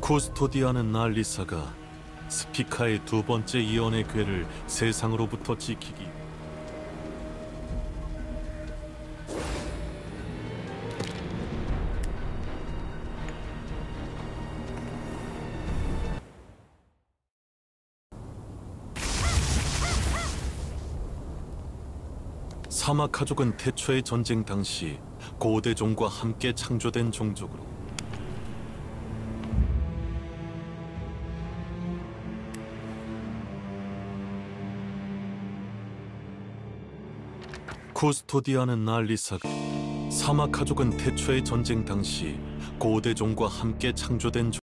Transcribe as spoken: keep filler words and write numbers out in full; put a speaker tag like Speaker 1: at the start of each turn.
Speaker 1: 쿠스토디아는 알리사가 스피카의 두 번째 이언의 궤를 세상으로부터 지키기. 사마카족은 태초의 전쟁 당시 고대종과 함께 창조된 종족으로 쿠스토디아는 알리사가 사마카족은 태초의 전쟁 당시 고대종과 함께 창조된 종